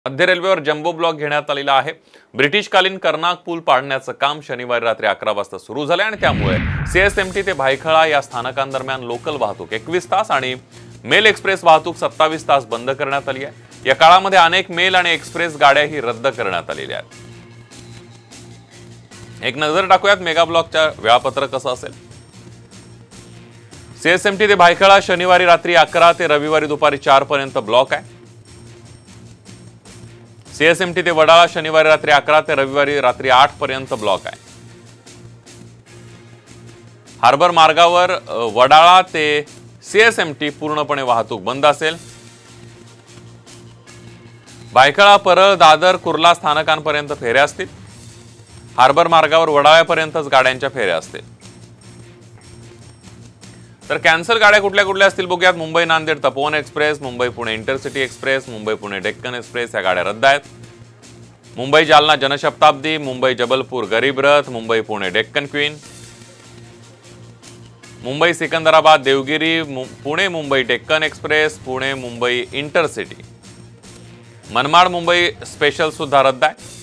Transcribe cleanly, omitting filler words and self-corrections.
मध्य रेल्वेवर jumbo block घेण्यात आलेला आहे। ब्रिटिशकालीन कर्नाक पूल पाडण्याचं काम शनिवारी रात्री 11 वाजता सुरू झाले आणि त्यामुळे सीएसएमटी ते भायखळा या स्थानकांदरम्यान लोकल वाहतूक 21 तास आणि मेल एक्सप्रेस वाहतूक 27 तास बंद करण्यात आली आहे। या काळामध्ये अनेक मेल आणि एक्सप्रेस गाड्याही रद्द करण्यात आलेल्या आहेत। एक नजर टाकूयात मेगा ब्लॉकच्या वेळापत्रक कसं असेल। सीएसएमटी ते भायखळा शनिवारी रात्री 11 ते रविवारी दुपारी 4 पर्यंत ब्लॉक आहे। सीएसएमटी ते वडाळा शनिवारी रात्री 11 ते रविवारी रात्री 8 पर्यंत ब्लॉक आहे। हार्बर मार्गावर वडाळा ते सीएसएमटी पूर्णपणे वाहतूक बंद असेल। भायखळा परळ दादर कुर्ला स्थानकांपर्यंत फेऱ्या असतील। हार्बर मार्गावर वडाळ्यापर्यंतच गाड्यांच्या फेऱ्या असतील। तर कॅन्सल गाड्या कुठल्या कुठल्या असतील बघूयात। Mumbai Nanded Tapovan express, Mumbai Pune intercity express, Mumbai Pune Deccan express या गाड्या रद्द आहेत। Mumbai Jalna Janshatabdi, Mumbai Jabalpur Garib Rath, Mumbai Pune Deccan queen, Mumbai Secunderabad Devagiri, Pune Mumbai Deccan express, Pune Mumbai intercity, Manmad Mumbai special सुद्धा रद्द आहे।